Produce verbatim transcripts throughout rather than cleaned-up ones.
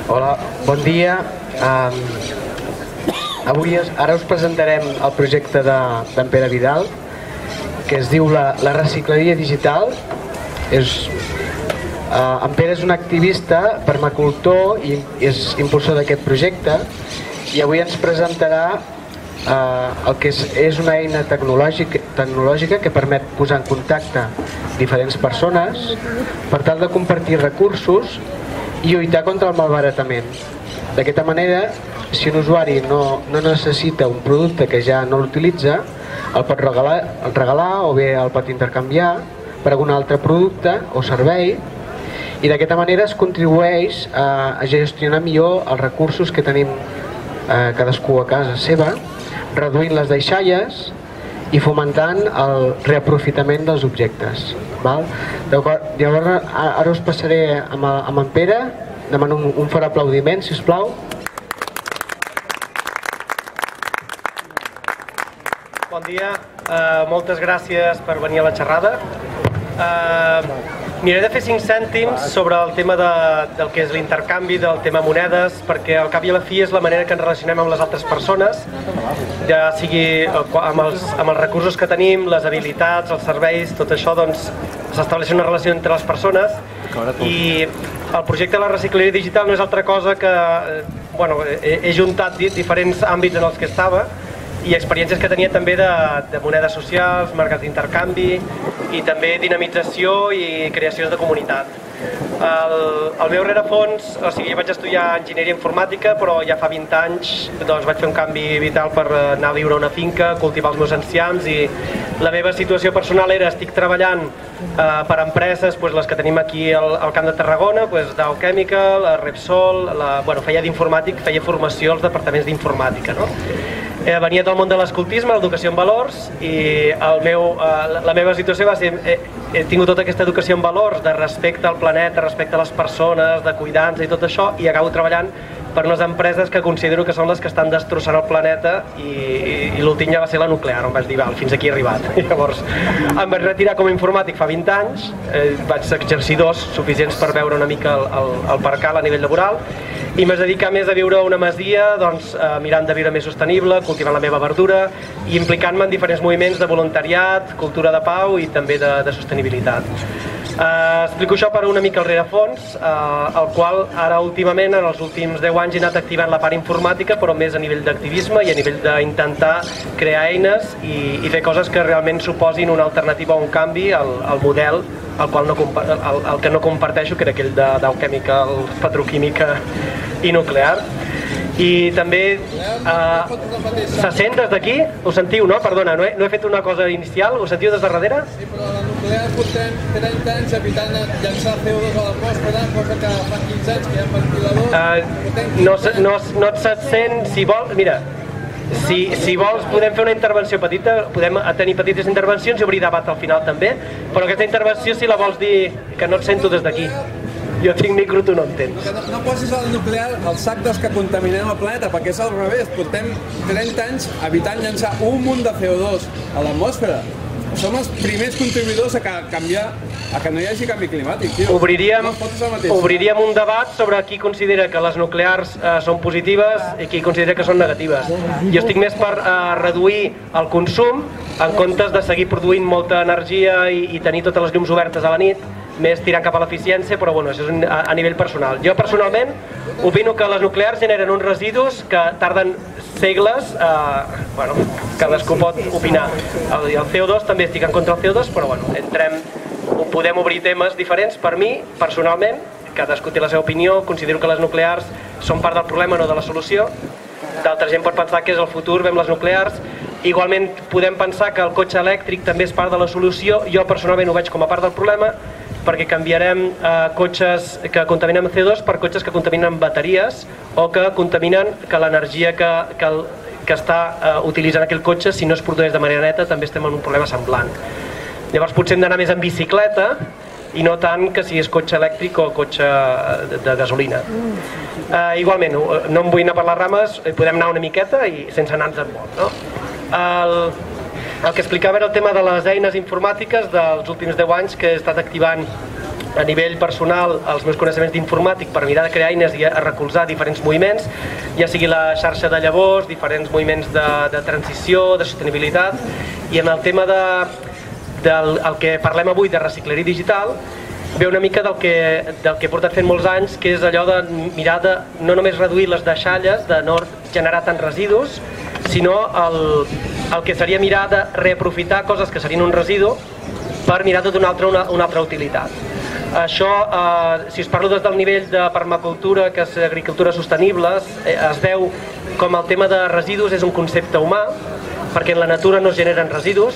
Hola, bon dia. Um, avui, ara us presentarem el projecte d'en Pere Vidal, que es diu la, la recicleria digital. És, uh, en Pere és un activista, permacultor i és impulsor d'aquest projecte, i avui ens presentarà uh, el que és, és una eina tecnològica, tecnològica que permet posar en contacte diferents persones per tal de compartir recursos i lluitar contra el malbaratament. D'aquesta manera, si un usuari no, no necessita un producte que ja no l'utilitza, el pot regalar, el regalar o bé el pot intercanviar per algun altre producte o servei, i d'aquesta manera es contribueix a, a gestionar millor els recursos que tenim eh, cadascú a casa seva, reduint les deixalles i fomentant el reaprofitament dels objectes. Llavors, ara us passaré amb, amb en Pere. Demano un, un fort aplaudiment, si us plau. Bon dia, uh, moltes gràcies per venir a la xerrada. Uh, miraré de fer cinc cèntims sobre el tema de, del que és l'intercanvi, del tema monedes, perquè al cap i a la fi és la manera que ens relacionem amb les altres persones, ja sigui amb els, amb els recursos que tenim, les habilitats, els serveis, tot això, doncs s'estableix una relació entre les persones. I el projecte de la recicleria digital no és altra cosa que, bueno, he, he juntat diferents àmbits en els que estava i experiències que tenia també de, de monedes socials, mercats d'intercanvi i també dinamització i creacions de comunitat. El, el meu rerefons, o sigui, jo vaig estudiar enginyeria informàtica, però ja fa vint anys doncs, vaig fer un canvi vital per anar a viure a una finca, cultivar els meus enciams, i la meva situació personal era, estic treballant eh, per empreses, doncs, les que tenim aquí al, al Camp de Tarragona, doncs, Dow Chemical, Repsol, la, bueno, feia d'informàtic, feia formació als departaments d'informàtica, no? Eh, venia del món de l'escoltisme, l'educació en valors, i el meu, eh, la meva situació va ser, eh, he tingut tota aquesta educació en valors, de respecte al planeta, respecte a les persones, de cuidar-nos i tot això, i acabo treballant per unes empreses que considero que són les que estan destrossant el planeta, i, i, i l'últim ja va ser la nuclear, on vaig dir, val, fins aquí he arribat. I llavors em vaig retirar com a informàtic fa vint anys, eh, vaig exercir dos suficients per veure una mica el, el, el percal a nivell laboral, i m'he dedicat més a viure a una masia, doncs, eh, mirant de viure més sostenible, cultivant la meva verdura i implicant-me en diferents moviments de voluntariat, cultura de pau i també de, de sostenibilitat. Eh, explico això per una mica el rerefons, eh, el qual ara últimament, en els últims deu anys, he anat activant la part informàtica, però més a nivell d'activisme i a nivell d'intentar crear eines i, i fer coses que realment suposin una alternativa o un canvi al, al model el, qual no, el, el que no comparteixo, que era aquell de Dow Chemical, petroquímica i nuclear. I també eh, se sent des d'aquí? Ho sentiu, no? Perdona, no he, no he fet una cosa inicial, ho sentiu des de darrere? Sí, però la nuclear portem trenta anys evitant llançar C O dos a l'atmosfera, cosa que fa quinze anys que hi ha ventiladors. Uh, no, no, no et se't sent, si vol, mira, si, si vols podem fer una intervenció petita, podem tenir petites intervencions i obrir debat al final també, però aquesta intervenció, si la vols dir, que no et sento des d'aquí. Jo tinc micro, tu no en tens. No, no posis el nuclear al sac dels que contaminem el planeta, perquè és al revés. Portem trenta anys evitant llançar un munt de C O dos a l'atmosfera. Som els primers contribuïdors a canviar, a que no hi hagi canvi climàtic. Tio. Obriríem, no obriríem un debat sobre qui considera que les nuclears eh, són positives i qui considera que són negatives. Jo estic més per eh, reduir el consum en comptes de seguir produint molta energia i, i tenir totes les llums obertes a la nit, més tirant cap a l'eficiència, però bueno, això és a, a nivell personal. Jo personalment opino que les nuclears generen uns residus que tarden segles, eh, bueno, cadascú pot opinar. El, el C O dos també estic en contra del C O dos, però bueno, entrem, podem obrir temes diferents. Per mi, personalment, cadascú té la seva opinió, considero que les nuclears són part del problema, no de la solució. D'altra gent pot pensar que és el futur, veiem les nuclears. Igualment podem pensar que el cotxe elèctric també és part de la solució. Jo personalment ho veig com a part del problema, perquè canviarem eh, cotxes que contaminen amb C O dos per cotxes que contaminen amb bateries o que contaminen que l'energia que, que, que està eh, utilitzant aquell cotxe, si no es produeix de manera neta, també estem en un problema semblant. Llavors potser hem d'anar més en bicicleta i no tant que si és cotxe elèctric o cotxe de, de gasolina. Eh, igualment, no em vull anar per les rames, podem anar una miqueta i sense anar-nos en molt. No? El, el que explicava era el tema de les eines informàtiques dels últims deu anys que he estat activant a nivell personal els meus coneixements d'informàtic per mirar de crear eines i a recolzar diferents moviments, ja sigui la xarxa de llavors, diferents moviments de, de transició, de sostenibilitat, i en el tema de, del el que parlem avui de recicleria digital, ve una mica del que, del que he portat fent molts anys, que és allò de mirar de no només reduir les deixalles, de no generar tants residus, sinó el, el que seria mirar de reaprofitar coses que serien un residu per mirar de donar una, una altra utilitat. Això, eh, si us parlo des del nivell de permacultura, que és agricultura sostenible, eh, es veu com el tema de residus és un concepte humà, perquè en la natura no es generen residus,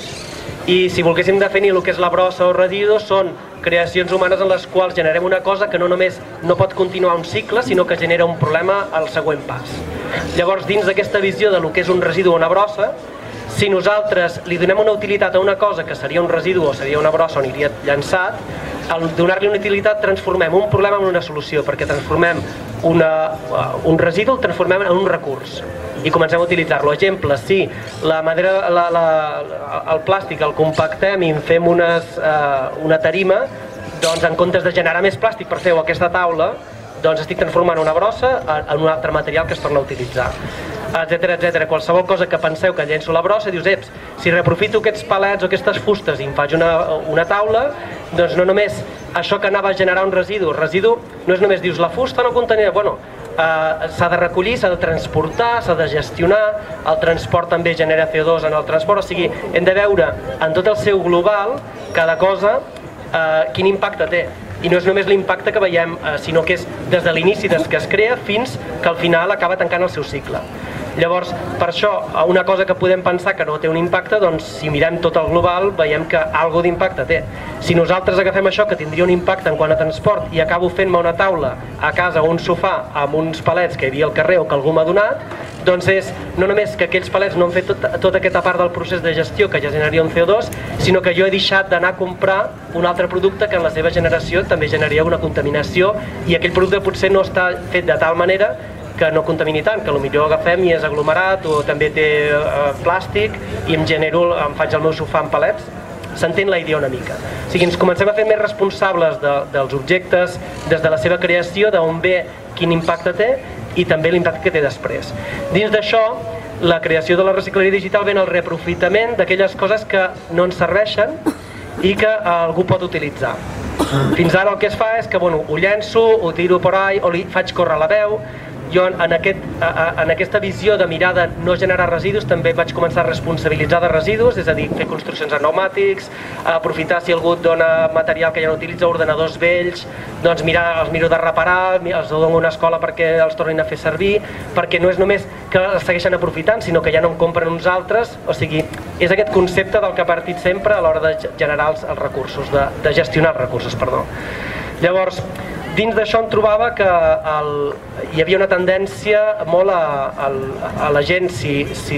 i si volguéssim definir el que és la brossa o residus, són creacions humanes en les quals generem una cosa que no només no pot continuar un cicle, sinó que genera un problema al següent pas. Llavors, dins d'aquesta visió de lo que és un residu o una brossa, si nosaltres li donem una utilitat a una cosa que seria un residu o seria una brossa on iria llançat, al donar-li una utilitat transformem un problema en una solució, perquè transformem una, un residu, el transformem en un recurs i comencem a utilitzar-lo. Exemple, si la madera, la, la, el plàstic el compactem i en fem unes, eh, una tarima, doncs en comptes de generar més plàstic per fer aquesta taula, doncs estic transformant una brossa en un altre material que es torna a utilitzar, etcètera, etcètera. Qualsevol cosa que penseu que llenço la brossa, dius, eps, si reaprofito aquests palets o aquestes fustes i em faig una, una taula, doncs no només això que anava a generar un residu, el residu no és només, dius, la fusta no contenia, bueno, eh, s'ha de recollir, s'ha de transportar, s'ha de gestionar, el transport també genera C O dos en el transport, o sigui, hem de veure en tot el seu global, cada cosa, eh, quin impacte té. I no és només l'impacte que veiem, eh, sinó que és des de l'inici, des que es crea, fins que al final acaba tancant el seu cicle. Llavors, per això, una cosa que podem pensar que no té un impacte, doncs si mirem tot el global, veiem que alguna d'impacte té. Si nosaltres agafem això, que tindria un impacte en quant a transport, i acabo fent-me una taula a casa o un sofà amb uns palets que hi havia al carrer o que algú m'ha donat, doncs és no només que aquells palets no han fet tot, tota aquesta part del procés de gestió que ja generaria un C O dos, sinó que jo he deixat d'anar a comprar un altre producte que en la seva generació també generaria una contaminació, i aquell producte potser no està fet de tal manera que no contamini tant, que potser agafem i és aglomerat o també té eh, plàstic i em genero, em faig el meu sofà amb palets. S'entén la idea una mica. O sigui, ens comencem a fer més responsables de, dels objectes des de la seva creació, d'on ve, quin impacte té i també l'impacte que té després. Dins d'això, la creació de la recicleria digital ve en el reaprofitament d'aquelles coses que no ens serveixen i que algú pot utilitzar. Fins ara el que es fa és que, bueno, ho llenço, ho tiro por ahí, o li faig córrer la veu. Jo en, aquest, en aquesta visió de mirar de no generar residus també vaig començar a responsabilitzar de residus, és a dir, fer construccions en pneumàtics, aprofitar si algú et dona material que ja no utilitza, ordenadors vells, doncs mirar, els miro de reparar, els dono a una escola perquè els tornin a fer servir, perquè no és només que els segueixen aprofitant, sinó que ja no en compren uns altres, o sigui, és aquest concepte del que ha partit sempre a l'hora de generar els, els recursos, de, de gestionar els recursos, perdó. Llavors, dins d'això em trobava que el, hi havia una tendència molt a, a, a la gent, si, si,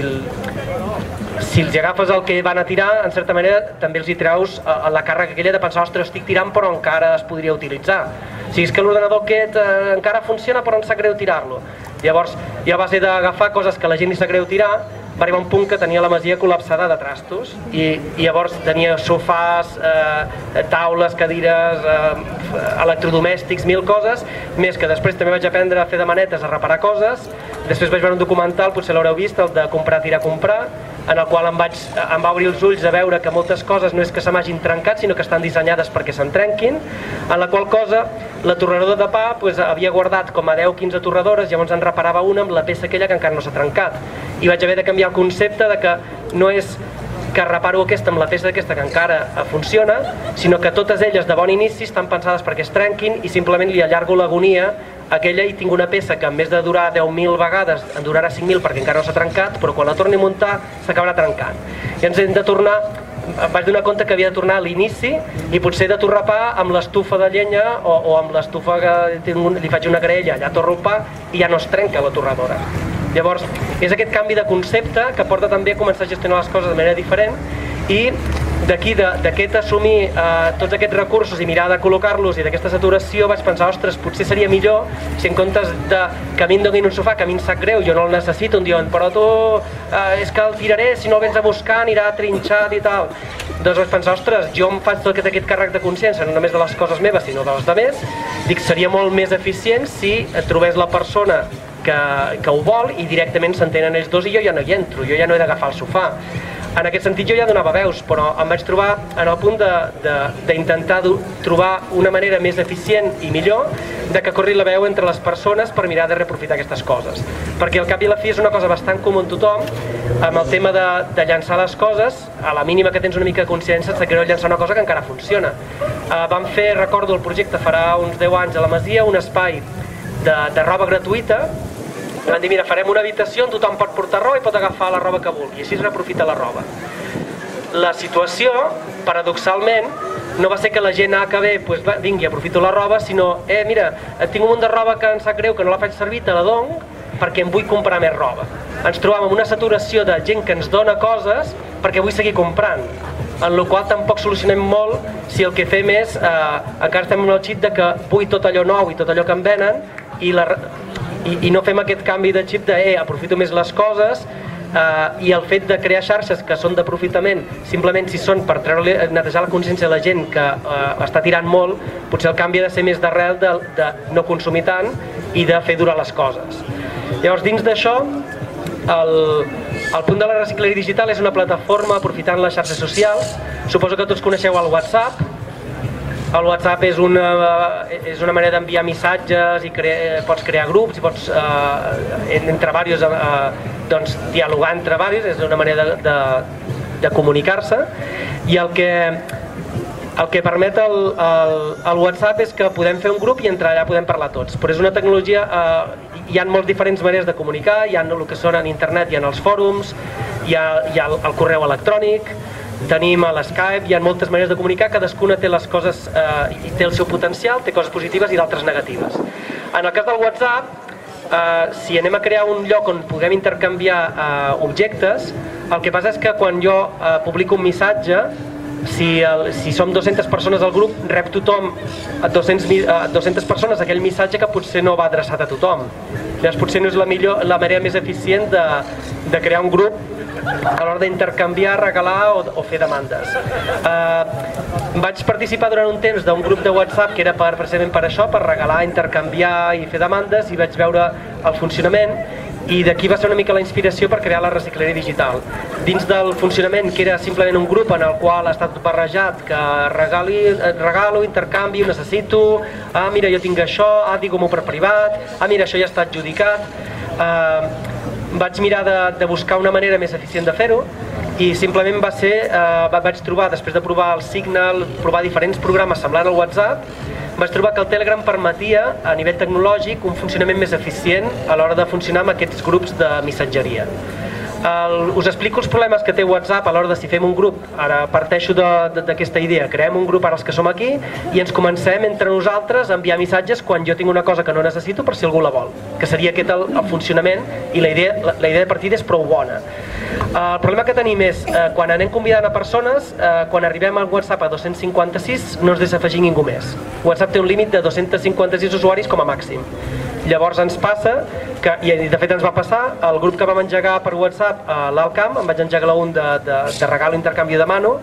si els agafes el que van a tirar, en certa manera també els hi treus a, a la càrrega aquella de pensar, ostres, estic tirant però encara es podria utilitzar. O sigui, és que l'ordenador aquest eh, encara funciona però em sap greu tirar-lo. Llavors, i a base d'agafar coses que la gent li sap greu tirar, va arribar un punt que tenia la masia col·lapsada de trastos i, i llavors tenia sofàs, eh, taules, cadires, eh, electrodomèstics, mil coses, més que després també vaig aprendre a fer de manetes, a reparar coses. Després vaig veure un documental, potser l'haureu vist, el de comprar, tirar, comprar, en el qual em, vaig, em va obrir els ulls a veure que moltes coses no és que se m'hagin trencat, sinó que estan dissenyades perquè se'n trenquin, en la qual cosa la torradora de pa pues, havia guardat com a deu o quinze torradores, llavors en reparava una amb la peça aquella que encara no s'ha trencat. I vaig haver de canviar el concepte de que no és que reparo aquesta amb la peça d'aquesta que encara funciona, sinó que totes elles de bon inici estan pensades perquè es trenquin i simplement li allargo l'agonia aquella i tinc una peça que en més de durar deu mil vegades en durarà cinc mil perquè encara no s'ha trencat, però quan la torni a muntar s'acabarà trencant. I ens hem de tornar, em vaig donar compte que havia de tornar a l'inici i potser de torrar pa amb l'estufa de llenya o, o amb l'estufa que tinc, li faig una graella, allà torro el pa i ja no es trenca la torradora. Llavors, és aquest canvi de concepte que porta també a començar a gestionar les coses de manera diferent i d'aquí, d'aquest assumir eh, tots aquests recursos i mirar de col·locar-los i d'aquesta saturació vaig pensar, ostres, potser seria millor si en comptes de que a mi em donin un sofà que a mi em sap greu, jo no el necessito, em diuen, però tu eh, és que el tiraré, si no el vens a buscar anirà trinxat i tal. Doncs vaig pensar, ostres, jo em faig tot aquest càrrec de consciència, no només de les coses meves, sinó de les altres. Dic, seria molt més eficient si trobés la persona que, que ho vol i directament s'entenen ells dos i jo ja no hi entro, jo ja no he d'agafar el sofà. En aquest sentit jo ja donava veus, però em vaig trobar en el punt d'intentar trobar una manera més eficient i millor de que corri la veu entre les persones per mirar de reaprofitar aquestes coses. Perquè al cap i a la fi és una cosa bastant comú en tothom, amb el tema de, de llançar les coses, a la mínima que tens una mica de consciència et creu llançar una cosa que encara funciona. Uh, vam fer, recordo el projecte farà uns deu anys a la Masia, un espai de, de roba gratuïta. Van dir, mira, farem una habitació on tothom pot portar roba i pot agafar la roba que vulgui, i així es reaprofita la roba. La situació, paradoxalment, no va ser que la gent A que bé, doncs vingui, aprofito la roba, sinó, eh, mira, tinc un munt de roba que em sap greu, que no la faig servir, te la dono, perquè em vull comprar més roba. Ens trobàvem amb una saturació de gent que ens dona coses perquè vull seguir comprant, en la qual tampoc solucionem molt si el que fem és, eh, encara estem en el xip de que vull tot allò nou i tot allò que em venen, i la... I, i no fem aquest canvi de xip de eh, aprofito més les coses, eh, i el fet de crear xarxes que són d'aprofitament, simplement si són per treure, netejar la consciència de la gent que eh, està tirant molt, potser el canvi ha de ser més d'arrel de, de no consumir tant i de fer durar les coses. Llavors, dins d'això, el, el punt de la recicleria digital és una plataforma aprofitant les xarxes socials. Suposo que tots coneixeu el WhatsApp. El WhatsApp és una, és una manera d'enviar missatges i crea, pots crear grups i pots, eh, entre diversos, eh, doncs, dialogar entre diversos, és una manera de, de, de comunicar-se. I el que, el que permet el, el, el WhatsApp és que podem fer un grup i entre allà podem parlar tots. Però és una tecnologia, eh, hi ha moltes diferents maneres de comunicar, hi ha el que són en internet, hi ha els fòrums, hi ha, hi ha el, el correu electrònic, tenim a l'Skype, hi ha moltes maneres de comunicar, cadascuna té les coses, eh, té el seu potencial, té coses positives i d'altres negatives. En el cas del WhatsApp, eh, si anem a crear un lloc on puguem intercanviar eh, objectes, el que passa és que quan jo eh, publico un missatge, si, el, si som dues-centes persones al grup, rep tothom, dues-centes, dues-centes persones, aquell missatge que potser no va adreçat a tothom. Llavors potser no és la, millor, la manera més eficient de, de crear un grup a l'hora d'intercanviar, regalar o, o fer demandes. Uh, vaig participar durant un temps d'un grup de WhatsApp que era per, precisament per això, per regalar, intercanviar i fer demandes, i vaig veure el funcionament, i d'aquí va ser una mica la inspiració per crear la recicleria digital. Dins del funcionament, que era simplement un grup en el qual ha estat barrejat, que regali, regalo, intercanvi, ho necessito, ah, mira, jo tinc això, ah, digue-m'ho per privat, ah, mira, això ja està adjudicat. Uh, vaig mirar de, de buscar una manera més eficient de fer-ho, i simplement va ser, eh, vaig trobar, després de provar el Signal, provar diferents programes semblants al WhatsApp, vaig trobar que el Telegram permetia, a nivell tecnològic, un funcionament més eficient a l'hora de funcionar amb aquests grups de missatgeria. El, us explico els problemes que té WhatsApp a l'hora de si fem un grup. Ara parteixo d'aquesta idea, creem un grup ara els que som aquí i ens comencem entre nosaltres a enviar missatges quan jo tinc una cosa que no necessito per si algú la vol, que seria aquest el, el funcionament, i la idea, la, la idea de partida és prou bona. El problema que tenim és, eh, quan anem convidant a persones, eh, quan arribem al WhatsApp a dos-cents cinquanta-sis no ens deixa afegir ningú més. WhatsApp té un límit de dos-cents cinquanta-sis usuaris com a màxim. Llavors ens passa, que, i de fet ens va passar, el grup que vam engegar per WhatsApp a l'Alcamp, em vaig engegar un de, de, de regalo intercanvi de mano,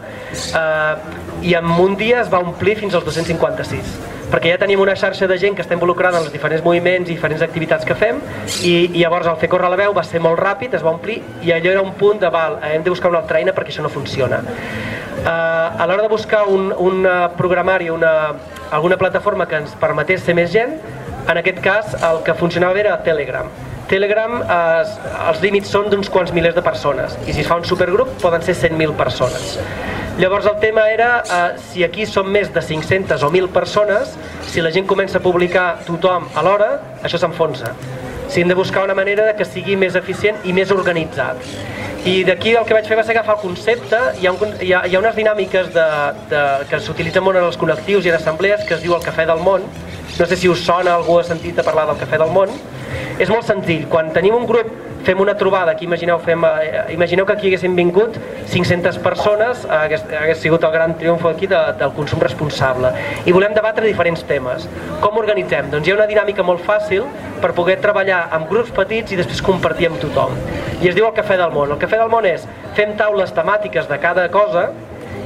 eh, i en un dia es va omplir fins als dos-cents cinquanta-sis, perquè ja teníem una xarxa de gent que està involucrada en els diferents moviments i diferents activitats que fem, i, i llavors el fer córrer la veu va ser molt ràpid, es va omplir, i allò era un punt de val, hem de buscar una altra eina perquè això no funciona. Uh, a l'hora de buscar un, un programari, una, alguna plataforma que ens permetés ser més gent, en aquest cas el que funcionava era Telegram. Telegram, eh, els límits són d'uns quants milers de persones, i si es fa un supergrup poden ser cent mil persones. Llavors el tema era, eh, si aquí som més de cinc-centes o mil persones, si la gent comença a publicar tothom a l'hora, això s'enfonsa. Si hem de buscar una manera de que sigui més eficient i més organitzat. I d'aquí el que vaig fer va ser agafar el concepte. Hi ha, un, hi ha, hi ha unes dinàmiques de, de, que s'utilitzen molt en els col·lectius i en assemblees, que es diu el cafè del món. No sé si us sona, algú ha sentit a parlar del cafè del món. És molt senzill, quan tenim un grup, fem una trobada, aquí imagineu, fem, eh, imagineu que aquí haguessin vingut cinc-centes persones, eh, hagués, hagués sigut el gran triomf aquí de, del consum responsable, i volem debatre diferents temes. Com organitzem? Doncs hi ha una dinàmica molt fàcil per poder treballar amb grups petits i després compartir amb tothom. I es diu el cafè del món. El cafè del món és, fem taules temàtiques de cada cosa,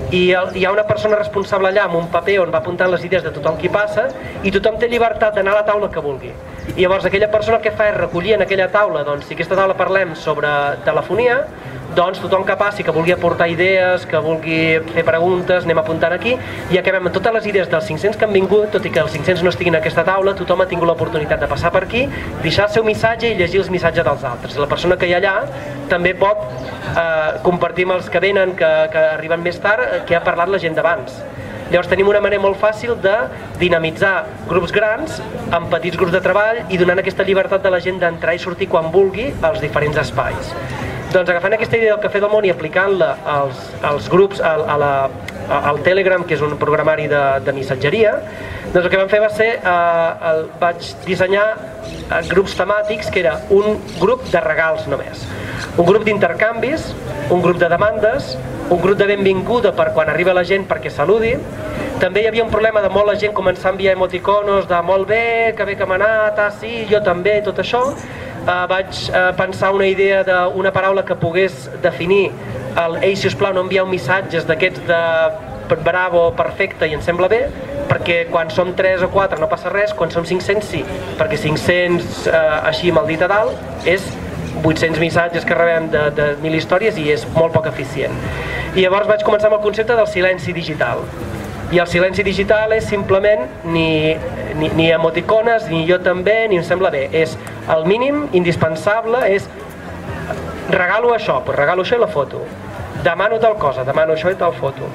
i hi ha una persona responsable allà amb un paper on va apuntant les idees de tothom qui passa i tothom té llibertat d'anar a la taula que vulgui. I llavors aquella persona el que fa és recollir en aquella taula, doncs si aquesta taula parlem sobre telefonia, doncs tothom que passi, que vulgui aportar idees, que vulgui fer preguntes, anem apuntant aquí i acabem amb totes les idees dels cinc-cents que han vingut, tot i que els cinc-cents no estiguin a aquesta taula, tothom ha tingut l'oportunitat de passar per aquí, deixar el seu missatge i llegir els missatges dels altres. La persona que hi ha allà també pot eh, compartir amb els que venen, que, que arriben més tard, que ha parlat la gent d'abans. Llavors tenim una manera molt fàcil de dinamitzar grups grans amb petits grups de treball i donant aquesta llibertat de la gent d'entrar i sortir quan vulgui als diferents espais. Doncs agafant aquesta idea del Cafè del Món i aplicant-la als, als grups, a, a la, a, al Telegram, que és un programari de, de missatgeria, doncs el que vam fer va ser, eh, el, vaig dissenyar eh, grups temàtics, que era un grup de regals només, un grup d'intercanvis, un grup de demandes, un grup de benvinguda per quan arriba la gent perquè saludi. També hi havia un problema de molta gent començar a enviar emoticonos de molt bé, que bé que m'ha anat, ah sí, jo també, tot això. Uh, vaig uh, pensar una idea d'una paraula que pogués definir el ei, sisplau, no envieu missatges d'aquests de bravo, perfecte i em sembla bé, perquè quan som tres o quatre no passa res, quan som cinc-cents sí, perquè cinc-cents uh, així amb el dit a dalt és vuit-cents missatges que rebem de, de mil històries i és molt poc eficient. I llavors vaig començar amb el concepte del silenci digital. I el silenci digital és simplement ni, ni, ni emoticones, ni jo també, ni em sembla bé. És el mínim indispensable, és regalo això, doncs regalo això i la foto. Demano tal cosa, demano això i tal foto.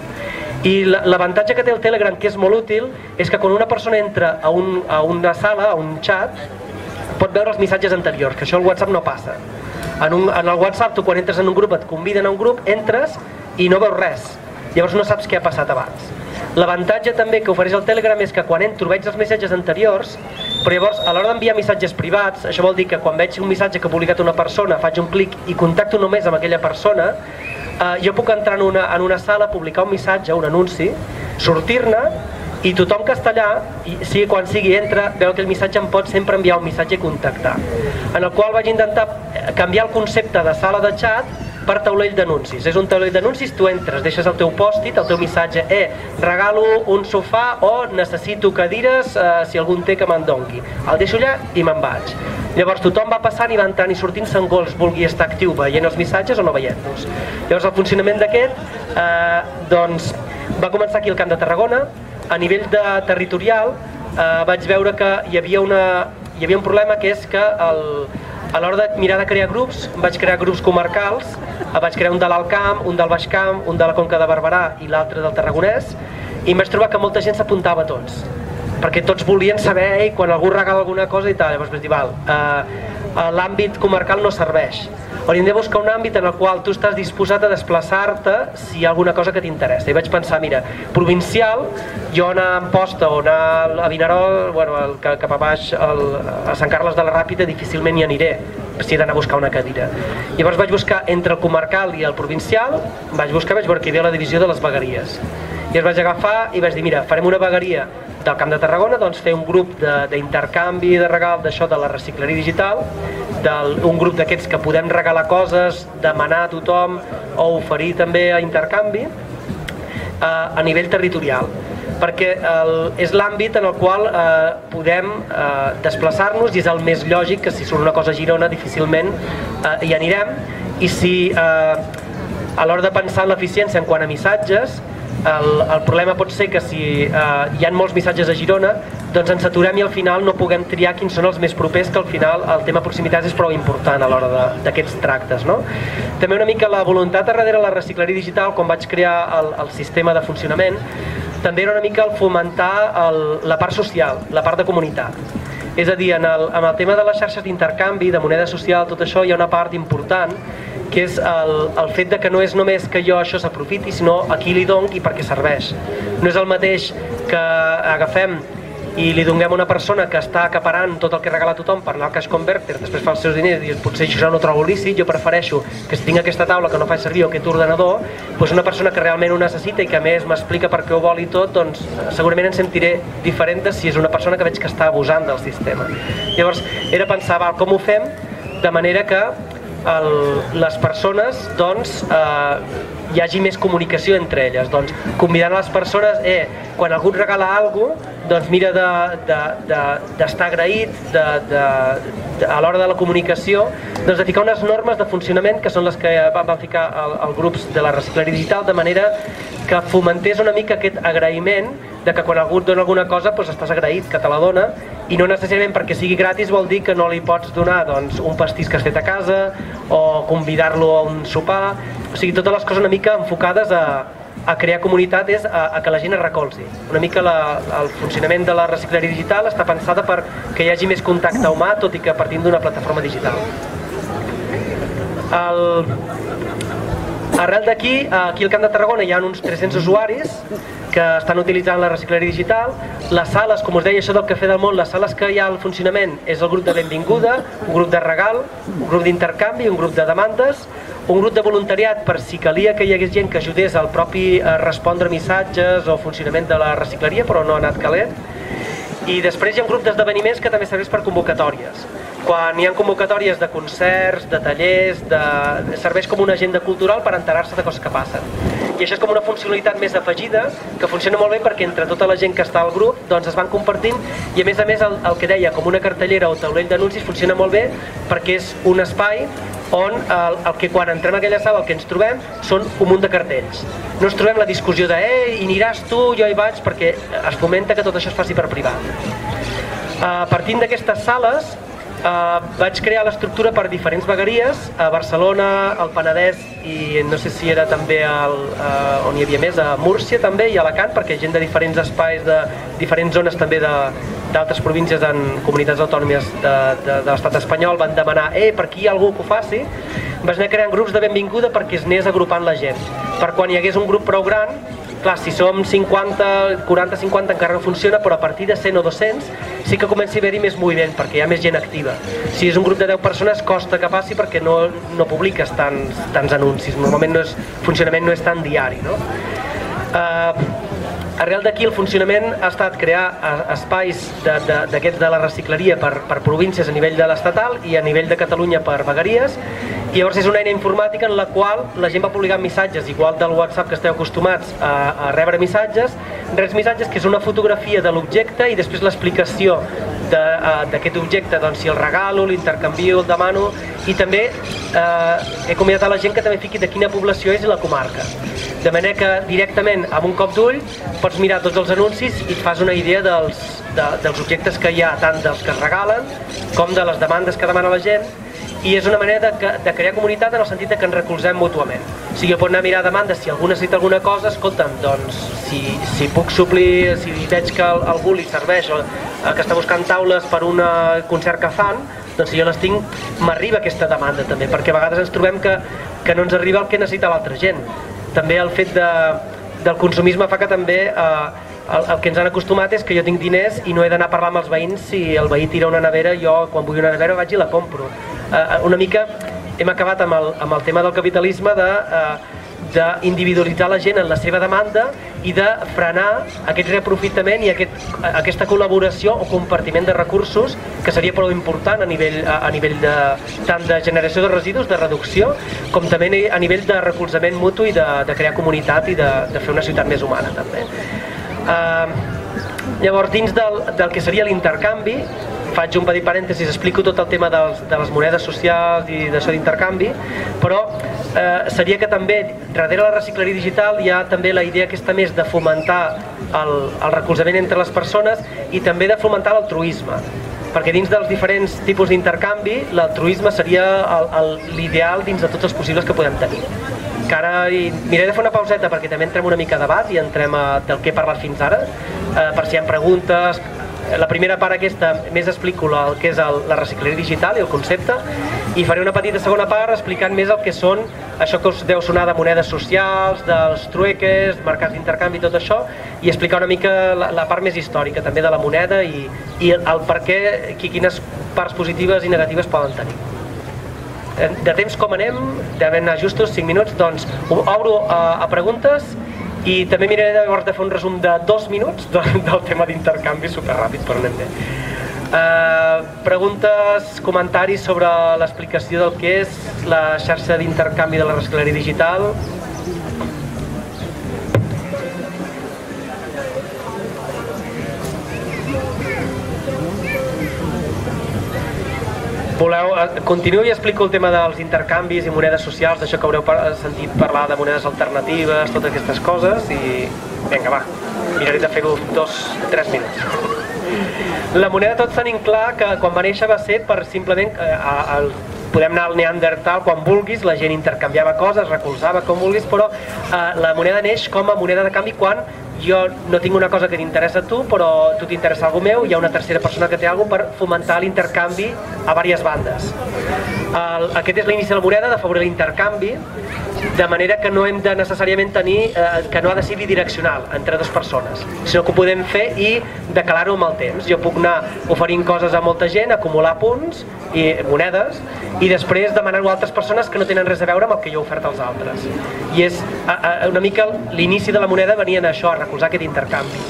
I l'avantatge que té el Telegram, que és molt útil, és que quan una persona entra a, un, a una sala, a un chat, pot veure els missatges anteriors, que això al WhatsApp no passa. En, un, en el WhatsApp, tu quan entres en un grup, et conviden a un grup, entres i no veus res. Llavors no saps què ha passat abans. L'avantatge també que ofereix el Telegram és que quan entro veig els missatges anteriors, però llavors a l'hora d'enviar missatges privats, això vol dir que quan veig un missatge que ha publicat una persona, faig un clic i contacto només amb aquella persona, eh, jo puc entrar en una, en una sala, publicar un missatge, un anunci, sortir-ne, i tothom que està allà, sigui quan sigui, entra, veu que el missatge em pot sempre enviar un missatge i contactar. En el qual vaig intentar canviar el concepte de sala de xat per taulell d'anuncis. És un taulell d'anuncis, tu entres, deixes el teu pòst-it, el teu missatge, eh, regalo un sofà o necessito cadires, eh, si algun té que me'n dongui. El deixo allà i me'n vaig. Llavors tothom va passant i va entrant i sortint segons vols vulgui estar actiu veient els missatges o no veient-los. Llavors el funcionament d'aquest, eh, doncs, va començar aquí al Camp de Tarragona. A nivell de territorial, eh, vaig veure que hi havia, una, hi havia un problema, que és que el, a l'hora de mirar de crear grups, vaig crear grups comarcals, vaig crear un de l'Alt Camp, un del Baix Camp, un de la Conca de Barberà i l'altre del Tarragonès, i em vaig trobar que molta gent s'apuntava a tots, perquè tots volien saber, ei, quan algú regala alguna cosa i tal. Llavors vaig dir, val, eh, l'àmbit comarcal no serveix. Hauríem de buscar un àmbit en el qual tu estàs disposat a desplaçar-te si hi ha alguna cosa que t'interessa. I vaig pensar, mira, provincial, jo anar a Amposta o anar a Vinaròs, bueno, el, cap a baix, el, a Sant Carles de la Ràpita, difícilment hi aniré, si he d'anar a buscar una cadira. Llavors vaig buscar entre el comarcal i el provincial, vaig buscar, vaig veure que hi havia la divisió de les vegueries. I els vaig agafar i vaig dir, mira, farem una vegueria del Camp de Tarragona, doncs fer un grup d'intercanvi de, de regal d'això de la recicleria digital, del, un grup d'aquests que podem regalar coses, demanar a tothom o oferir també a intercanvi eh, a nivell territorial, perquè el, és l'àmbit en el qual eh, podem eh, desplaçar-nos i és el més lògic, que si surt una cosa a Girona difícilment eh, hi anirem, i si eh, a l'hora de pensar en l'eficiència en quant a missatges, El, el problema pot ser que si eh, hi ha molts missatges a Girona, doncs ens saturem i al final no puguem triar quins són els més propers, que al final el tema proximitat és prou important a l'hora d'aquests tractes, no? També una mica la voluntat darrere la recicleria digital, quan vaig crear el, el sistema de funcionament, també era una mica el fomentar el, la part social, la part de comunitat. És a dir, en el, en el tema de les xarxes d'intercanvi, de moneda social, tot això hi ha una part important, que és el, el fet de que no és només que jo això s'aprofiti, sinó a qui li dono i per què serveix. No és el mateix que agafem i li donem a una persona que està acaparant tot el que regala a tothom per anar al cash converter, després fa els seus diners i potser això no ho trobo lícit. Jo prefereixo que si tinc aquesta taula que no faig servir o aquest ordenador, doncs una persona que realment ho necessita i que a més m'explica per què ho vol i tot, doncs segurament em sentiré diferent de si és una persona que veig que està abusant del sistema. Llavors era pensar, val, com ho fem de manera que el, les persones doncs, eh, hi hagi més comunicació entre elles. Doncs convidant a les persones, eh, quan algú et regala alguna cosa, doncs mira d'estar agraït de, de, de, a l'hora de la comunicació, doncs de ficar unes normes de funcionament que són les que van ficar els grups de la recicleria digital, de manera que fomentés una mica aquest agraïment de que quan algú et dona alguna cosa doncs estàs agraït que te la dona, i no necessàriament perquè sigui gratis vol dir que no li pots donar doncs, un pastís que has fet a casa o convidar-lo a un sopar. O sigui, totes les coses una mica enfocades a, a crear comunitat és a, a que la gent es recolzi. Una mica la, el funcionament de la recicleria digital està pensada per que hi hagi més contacte humà, tot i que partim d'una plataforma digital. El... Arrel d'aquí, aquí al Camp de Tarragona hi ha uns tres-cents usuaris que estan utilitzant la recicleria digital. Les sales, com us deia, això del Cafè del Món, les sales que hi ha al funcionament és el grup de benvinguda, un grup de regal, un grup d'intercanvi, un grup de demandes, un grup de voluntariat per si calia que hi hagués gent que ajudés al propi a respondre missatges o funcionament de la recicleria, però no ha anat calent. I després hi ha un grup d'esdeveniments que també serveix per convocatòries. Quan hi ha convocatòries de concerts, de tallers, de... serveix com una agenda cultural per enterar-se de coses que passen. I això és com una funcionalitat més afegida, que funciona molt bé perquè entre tota la gent que està al grup doncs es van compartint, i a més a més el, el que deia, com una cartellera o taulell d'anuncis, funciona molt bé perquè és un espai on el, el que quan entrem a aquella sala el que ens trobem són un munt de cartells. No ens trobem la discussió de «Ei, hi aniràs tu, jo hi vaig», perquè es fomenta que tot això es faci per privat. Uh, partint d'aquestes sales, Uh, vaig crear l'estructura per diferents vegueries, a Barcelona, al Penedès i no sé si era també al, uh, on hi havia més, a Múrcia també i a Alacant, perquè gent de diferents espais, de diferents zones també d'altres províncies en comunitats autònomes de, de, de l'estat espanyol van demanar «Eh, per aquí hi ha algú que ho faci?» Vaig anar creant grups de benvinguda perquè es anés agrupant la gent, per quan hi hagués un grup prou gran. Clar, si som cinquanta, quaranta, cinquanta encara no funciona, però a partir de cent o dos-cents sí que comença a haver-hi més moviment, perquè hi ha més gent activa. Si és un grup de deu persones costa que passi perquè no, no publiques tants, tants anuncis, normalment no és, el funcionament no és tan diari, no? Uh, Arrel d'aquí el funcionament ha estat crear espais d'aquests de, de la recicleria per, per províncies a nivell de l'estatal i a nivell de Catalunya per vegueries, i llavors és una eina informàtica en la qual la gent va publicant missatges, igual del WhatsApp que esteu acostumats a, a rebre missatges, res missatges que és una fotografia de l'objecte i després l'explicació d'aquest objecte, doncs si el regalo, l'intercanvio, el demano, i també eh, he convidat a la gent que també fiqui de quina població és i la comarca. De manera que directament, amb un cop d'ull, pots mirar tots els anuncis i et fas una idea dels, de, dels objectes que hi ha, tant dels que es regalen com de les demandes que demana la gent, i és una manera de, de crear comunitat en el sentit de que ens recolzem mútuament. O sigui, jo pot anar a mirar demandes, si algú necessita alguna cosa, escolta'm, doncs, si, si puc suplir, si veig que a algú li serveix o que està buscant taules per un concert que fan, doncs si jo les tinc, m'arriba aquesta demanda també, perquè a vegades ens trobem que, que no ens arriba el que necessita l'altra gent. També el fet de, del consumisme fa que també eh, el, el que ens han acostumat és que jo tinc diners i no he d'anar a parlar amb els veïns. Si el veí tira una nevera, jo quan vull una nevera vaig i la compro. Eh, una mica hem acabat amb el, amb el tema del capitalisme de, eh, d'individualitzar la gent en la seva demanda i de frenar aquest reaprofitament i aquest, aquesta col·laboració o compartiment de recursos, que seria prou important a nivell, a, a nivell de, tant de generació de residus, de reducció, com també a nivell de recolzament mutu i de, de crear comunitat i de, de fer una ciutat més humana també. Uh, llavors, dins del, del que seria l'intercanvi, faig un petit parèntesis, explico tot el tema dels, de les monedes socials i d'això d'intercanvi, però eh, seria que també, darrere la recicleria digital, hi ha també la idea aquesta més de fomentar el, el recolzament entre les persones i també de fomentar l'altruisme, perquè dins dels diferents tipus d'intercanvi, l'altruisme seria l'ideal dins de tots els possibles que podem tenir. Que ara miraré de fer una pauseta perquè també entrem una mica a debat i entrem a, del que he parlat fins ara, eh, per si hi ha preguntes. La primera part aquesta més explico el que és el, la recicleria digital i el concepte, i faré una petita segona part explicant més el que són això que us deu sonar de monedes socials, dels trueques, mercats d'intercanvi, tot això, i explicar una mica la, la part més històrica també de la moneda i, i el per què, quines parts positives i negatives poden tenir. De temps com anem, devem anar justos cinc minuts, doncs obro a, a preguntes. I també miraré llavors de fer un resum de dos minuts del, del tema d'intercanvi superràpid, però anem bé. Uh, preguntes, comentaris sobre l'explicació del que és la xarxa d'intercanvi de la recicleria digital? voleu, continuo i explico el tema dels intercanvis i monedes socials, d'això que haureu sentit parlar de monedes alternatives, totes aquestes coses, i vinga, va, miraré de fer-ho dos, tres minuts. La moneda tots tenim clar que quan va néixer va ser per simplement, eh, el, podem anar al Neandertal quan vulguis, la gent intercanviava coses, recolzava com vulguis, però eh, la moneda neix com a moneda de canvi quan jo no tinc una cosa que t'interessa a tu, però tu t'interessa algú meu, hi ha una tercera persona que té alguna cosa per fomentar l'intercanvi a diverses bandes. El, aquest és l'inici de la moneda, d'afavorir l'intercanvi, de manera que no hem de necessàriament tenir, eh, que no ha de ser bidireccional entre dues persones, sinó que ho podem fer i decalar-ho amb el temps. Jo puc anar oferint coses a molta gent, acumular punts i monedes, i després demanar-ho a altres persones que no tenen res a veure amb el que jo he ofert als altres. I és a, a, una mica l'inici de la moneda venia en això, a recolzar aquest intercanvi.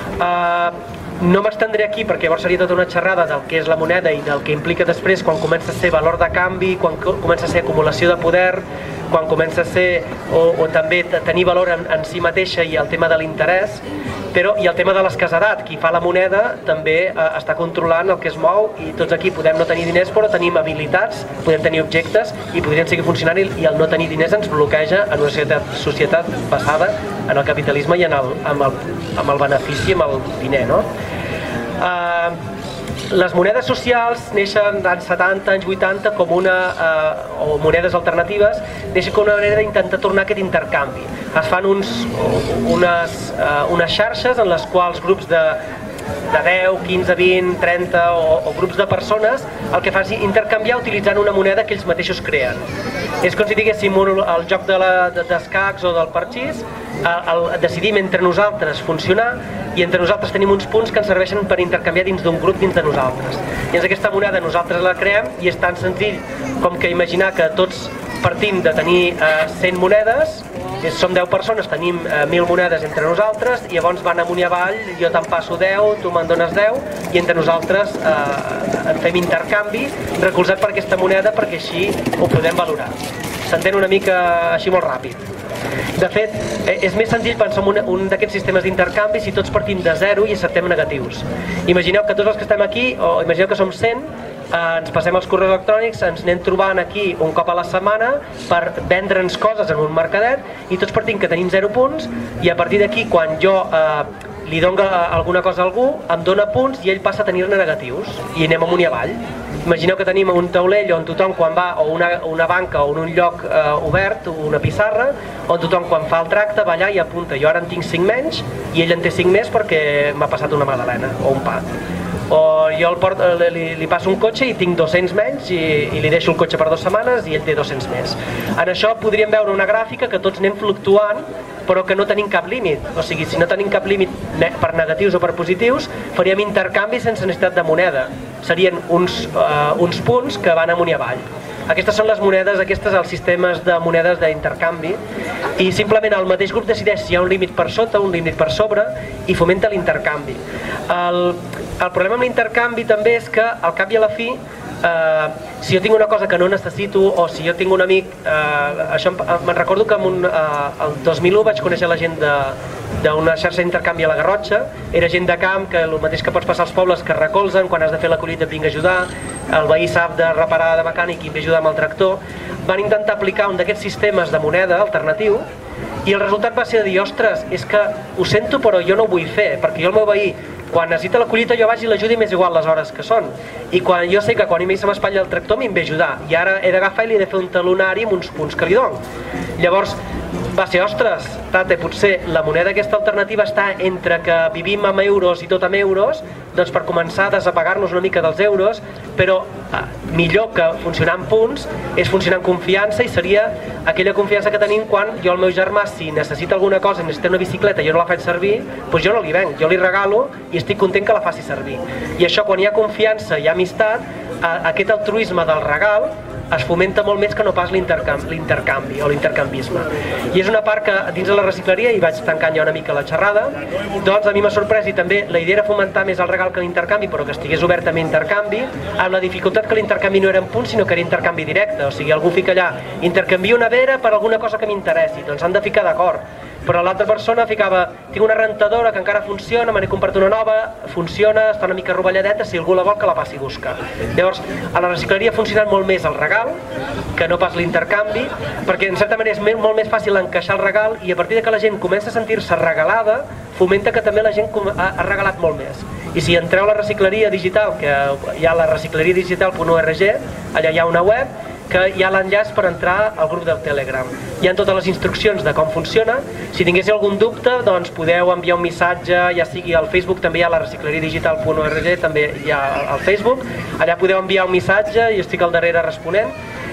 Uh, no m'estendré aquí perquè llavors seria tota una xerrada del que és la moneda i del que implica després quan comença a ser valor de canvi, quan comença a ser acumulació de poder, quan comença a ser o, o també tenir valor en, en si mateixa i el tema de l'interès, però i el tema de l'escassedat, qui fa la moneda també eh, està controlant el que es mou i tots aquí podem no tenir diners però tenim habilitats, podem tenir objectes i podrien seguir funcionant i, i el no tenir diners ens bloqueja en una societat, societat basada en el capitalisme i en el, amb, el, amb el benefici, amb el diner, no? Uh, les monedes socials neixen als setanta, anys vuitanta com una, uh, o monedes alternatives, neixen com una manera d'intentar tornar aquest intercanvi. Es fan uns, unes, uh, unes xarxes en les quals grups de, de deu, quinze, vint, trenta o, o grups de persones el que fan és intercanviar utilitzant una moneda que ells mateixos creen. És com si diguéssim el joc de la, de, d'escacs o del parxís, el, el, decidim entre nosaltres funcionar i entre nosaltres tenim uns punts que ens serveixen per intercanviar dins d'un grup dins de nosaltres. I aquesta moneda nosaltres la creem i és tan senzill com que imaginar que tots partim de tenir eh, cent monedes, som deu persones, tenim eh, mil monedes entre nosaltres i llavors van amunt i avall, jo te'n passo deu, tu me'n dones deu i entre nosaltres eh, en fem intercanvi recolzat per aquesta moneda perquè així ho podem valorar. S'entén una mica així molt ràpid. De fet, és més senzill pensar en un, un d'aquests sistemes d'intercanvi si tots partim de zero i acceptem negatius. Imagineu que tots els que estem aquí, o imagineu que som cent, eh, ens passem els correus electrònics, ens anem trobant aquí un cop a la setmana per vendre'ns coses en un mercadet i tots partim que tenim zero punts i a partir d'aquí quan jo eh, li dono alguna cosa a algú, em dona punts i ell passa a tenir-ne negatius i anem amunt i avall. Imagineu que tenim un taulell on tothom quan va, o una, una banca o un lloc eh, obert, una pissarra, on tothom quan fa el tracte va allà i apunta, jo ara en tinc cinc menys i ell en té cinc més perquè m'ha passat una magdalena o un pa. O jo el port, li, li passo un cotxe i tinc dos-cents menys i, i li deixo el cotxe per dues setmanes i ell té dos-cents més. En això podríem veure una gràfica que tots anem fluctuant però que no tenim cap límit. O sigui, si no tenim cap límit per negatius o per positius, faríem intercanvi sense necessitat de moneda. Serien uns, uh, uns punts que van amunt i avall. Aquestes són les monedes, aquestes els sistemes de monedes d'intercanvi i simplement el mateix grup decideix si hi ha un límit per sota, un límit per sobre i fomenta l'intercanvi. El, el problema amb l'intercanvi també és que al cap i a la fi Uh, si jo tinc una cosa que no necessito o si jo tinc un amic, uh, això me'n recordo que en un, uh, el dos mil u vaig conèixer la gent d'una xarxa d'intercanvi a la Garrotxa, era gent de camp, que el mateix que pots passar als pobles que recolzen, quan has de fer la collita et vinc a ajudar, el veí sap de reparar de mecànic i em ve a ajudar amb el tractor. Van intentar aplicar un d'aquests sistemes de moneda alternatiu i el resultat va ser de dir, ostres, és que ho sento però jo no ho vull fer, perquè jo el meu veí quan necessita la collita jo vaig i l'ajudi més igual les hores que són i quan jo sé que quan a mi se m'espatlla el tractor m'hi ve a ajudar i ara he d'agafar i li he de fer un talonari amb uns punts que li dono. Llavors va ser, ostres, tate, potser la moneda aquesta alternativa està entre que vivim amb euros i tot amb euros, doncs per començar a desapagar-nos una mica dels euros, però eh, millor que funcionar amb punts és funcionar amb confiança i seria aquella confiança que tenim quan jo al meu germà si necessita alguna cosa, necessita una bicicleta i jo no la faig servir, doncs jo no li venc, jo li regalo i estic content que la faci servir. I això quan hi ha confiança i hi ha amistat, eh, aquest altruisme del regal es fomenta molt més que no pas l'intercanvi o l'intercanvisme. I és una part que dins de la recicleria, i vaig tancant ja una mica la xerrada, doncs a mi m'ha sorprès i també la idea era fomentar més el regal que l'intercanvi, però que estigués obert amb intercanvi, amb la dificultat que l'intercanvi no era en punts, sinó que era intercanvi directe. O sigui, algú fica allà, intercanvio una vera per alguna cosa que m'interessi, doncs han de ficar d'acord. però l'altra persona ficava tinc una rentadora que encara funciona, me n'he comprat una nova, funciona, està una mica rovelladeta, si algú la vol que la passi a buscar. Llavors, a la recicleria ha funcionat molt més el regal que no pas l'intercanvi, perquè en certa manera és molt més fàcil encaixar el regal i a partir de que la gent comença a sentir-se regalada, fomenta que també la gent ha regalat molt més. I si entreu a la recicleria digital, que hi ha la recicleria digital punt org, allà hi ha una web que hi ha l'enllaç per entrar al grup del Telegram. Hi ha totes les instruccions de com funciona. Si tinguéssiu algun dubte, doncs podeu enviar un missatge, ja sigui al Facebook, també hi ha la recicleria digital punt org, també hi ha al Facebook. Allà podeu enviar un missatge i jo estic al darrere responent.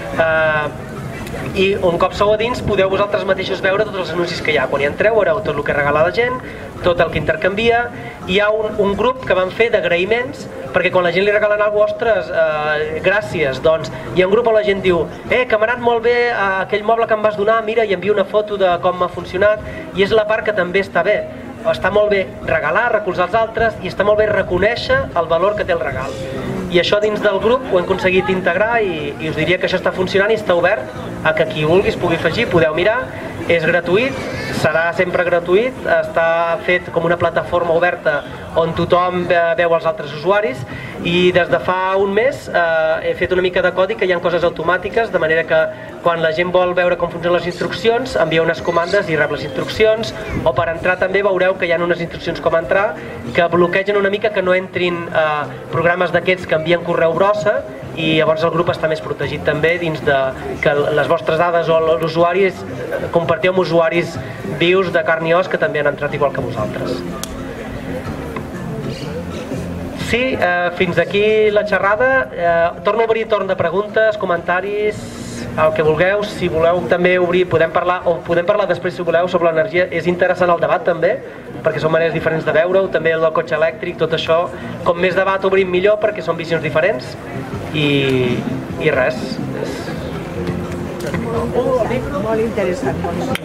I un cop sou a dins podeu vosaltres mateixos veure tots els anuncis que hi ha. Quan hi entreu veureu tot el que regala la gent, tot el que intercanvia. Hi ha un, un grup que van fer d'agraïments, perquè quan la gent li regalen alguna cosa, ostres, eh, gràcies, doncs hi ha un grup on la gent diu eh, que m'ha anat molt bé eh, aquell moble que em vas donar, mira, i envia una foto de com m'ha funcionat, i és la part que també està bé. Està molt bé regalar, recolzar els altres, i està molt bé reconèixer el valor que té el regal. I això dins del grup ho hem aconseguit integrar i, i us diria que això està funcionant i està obert a que qui vulgui es pugui afegir, podeu mirar, és gratuït, serà sempre gratuït, està fet com una plataforma oberta on tothom veu els altres usuaris i des de fa un mes eh, he fet una mica de codi que hi ha coses automàtiques, de manera que quan la gent vol veure com funcionen les instruccions, envia unes comandes i rep les instruccions, o per entrar també veureu que hi ha unes instruccions com entrar que bloquegen una mica que no entrin eh, programes d'aquests que envien correu brossa, i llavors el grup està més protegit també dins de que les vostres dades o l'usuari compartiu amb usuaris vius de carn i os que també han entrat igual que vosaltres. Sí, eh, fins aquí la xerrada. Eh, torno a obrir torn de preguntes, comentaris, el que vulgueu. Si voleu també obrir, podem parlar, o podem parlar després si voleu sobre l'energia. És interessant el debat també, perquè són maneres diferents de veure-ho, també el del cotxe elèctric, tot això. Com més debat obrim millor perquè són visions diferents i, i res. Molt interessant, molt interessant.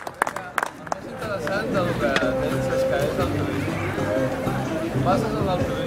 Del que tens és que és el turisme. Passes en el turisme